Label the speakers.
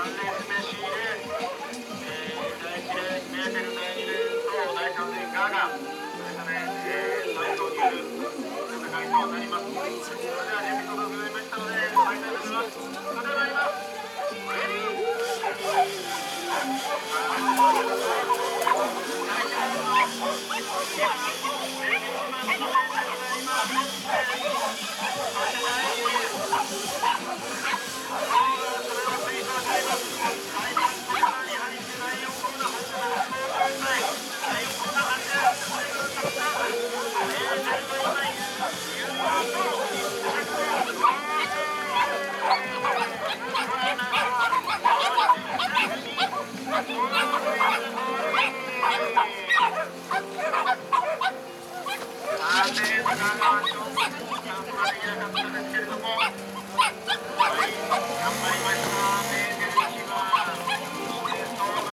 Speaker 1: 残念ながらちょっとキャンプができなかったですけれども。